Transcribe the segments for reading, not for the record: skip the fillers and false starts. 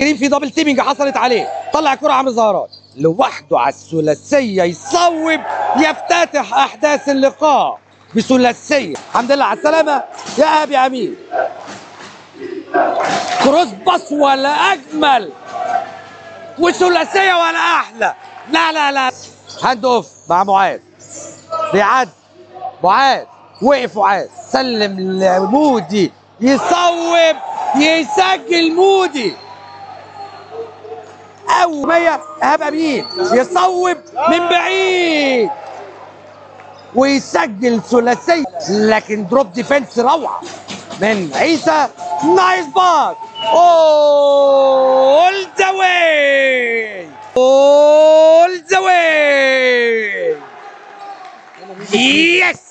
كريم في دبل تيمينج حصلت عليه، طلع كرة عمرو زهران لوحده على الثلاثيه، يصوب يفتتح احداث اللقاء بثلاثيه. الحمد لله على السلامه يا ابي امين. كروس باص ولا اجمل وثلاثيه ولا احلى. لا لا لا، هاند اوف مع معاذ، بيعدي معاذ، وقف معاذ، سلم لمودي، يصوب يسجل مودي. أول 100 إيهاب أمين يصوب من بعيد ويسجل ثلاثية، لكن دروب ديفنس روعة من عيسى. نايس باس، اول ذا واي، اول ذا واي، يس.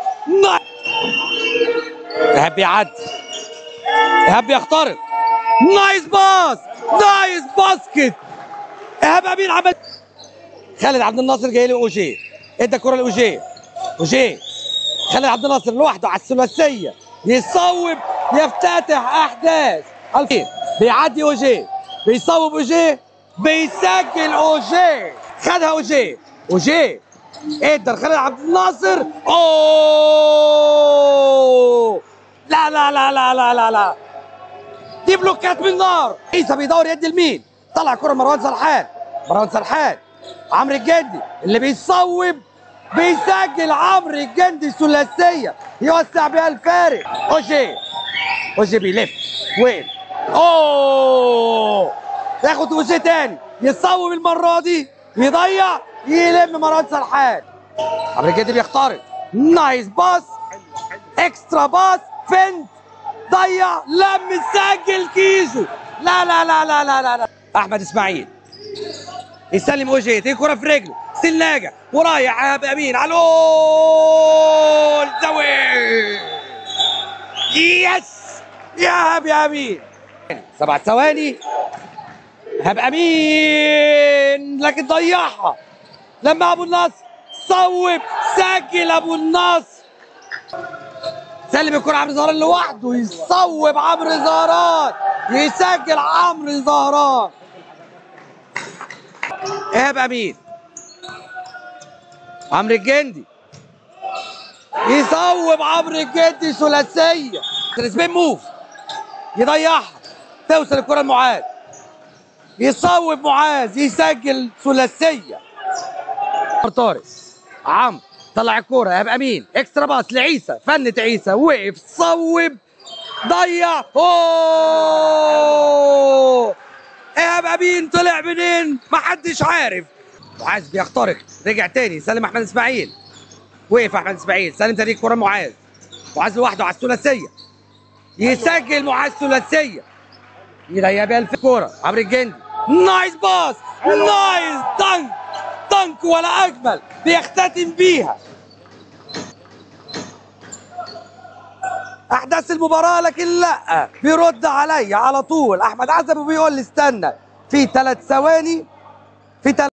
إيهاب بيعدي، إيهاب بيخترق، نايس باس، نايس باسكت. إيهاب أمين عمل. خالد عبد الناصر جاي له اوجيه، ادى الكرة لاوجيه، اوجيه خالد عبد الناصر لوحده على الثلاثيه، يصوب يفتتح احداث. بيعدي اوجيه، بيصوب اوجيه، بيسجل اوجيه، خدها اوجيه، اوجيه ادى لخالد عبد الناصر. اوه لا لا لا لا لا لا لا، دي بلوكات من نار. عيسى بيدور يدي لمين؟ طلع كرة مروان سرحان، مروان سرحان، عمرو الجندي اللي بيصوب بيسجل. عمرو الجندي ثلاثيه يوسع بيها الفارق. اوجيه، اوجيه بيلف وين، اوه ياخد اوجيه تاني، يصوب المره دي، يضيع، يلم مروان سرحان. عمرو الجندي بيخترق، نايس باس، اكسترا باس، فنت، ضيع، لم، سجل كيزو. لا لا لا لا لا لا, لا. احمد اسماعيل يسلم اوجيه، تيجي كرة في رجله، سلاجة ورايح ايهاب امين على الاول زاوية، يس يا ايهاب يا امين. 7 ثواني، ايهاب امين لكن ضيعها لما ابو النصر صوب، سجل ابو النصر. سلم الكرة عمرو زهران لوحده، يصوب عمرو زهران، يسجل عمرو زهران. ايهاب امين، عمرو الجندي يصوب، عمرو الجندي ثلاثيه، سبين موف يضيعها، توصل الكره لمعاذ، يصوب معاذ، يسجل ثلاثيه. طارق عمرو طلع الكوره، ايهاب امين اكسترا باص لعيسى، فنت عيسى، وقف، صوب، ضيع. اوه ايهاب امين طلع منين؟ محدش عارف. معاذ بيخترق، رجع تاني، سلم احمد اسماعيل، وقف احمد اسماعيل، سلم تاني الكوره معاذ، معاذ لوحده على الثلاثيه، يسجل معاذ ثلاثيه، يضيع بيها الكوره. عمرو الجندي، نايس باس، نايس دنك، دنك ولا اجمل، بيختتم بيها احداث المباراه. لكن لا، بيرد عليا على طول احمد عزب وبيقول لي استنى في 3 ثواني، في